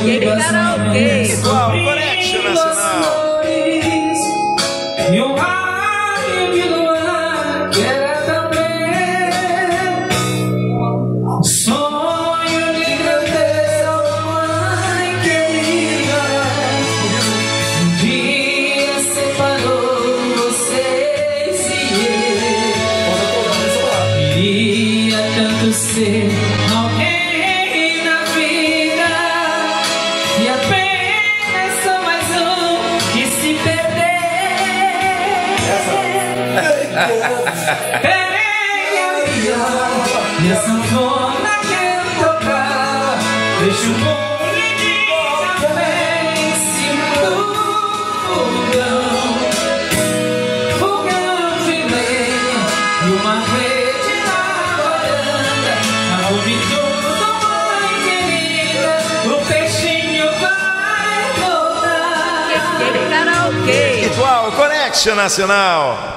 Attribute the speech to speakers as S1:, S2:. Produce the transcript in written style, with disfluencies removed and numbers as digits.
S1: aquele karaokê.
S2: Ritual Connection Nacional.
S3: E um raio de luar que era também sonho de grandeza, mãe querida. Um dia separou vocês e eu. Queria tanto ser alguém na vida e apenas sou mais um que se perdeu. Peguei a viola e a sanfona que eu tocar, deixo um bolo de café em cima do fogão de lenha e uma rede na varanda. Arrume tudo, mãe querida, o peixinho vai voltar.
S1: Aquele karaokê.
S2: Ritual Connection Nacional.